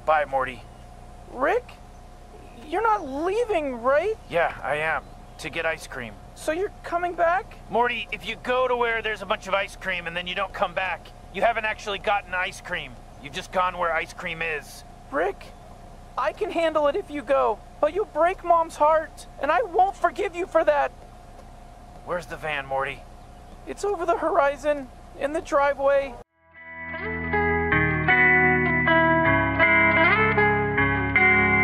Bye, Morty. Rick? You're not leaving, right? Yeah, I am. To get ice cream. So you're coming back? Morty, if you go to where there's a bunch of ice cream and then you don't come back, you haven't actually gotten ice cream. You've just gone where ice cream is. Rick, I can handle it if you go, but you'll break Mom's heart, and I won't forgive you for that. Where's the van, Morty? It's over the horizon, in the driveway.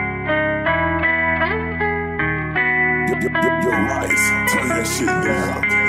Yo, Rice, turn that shit down.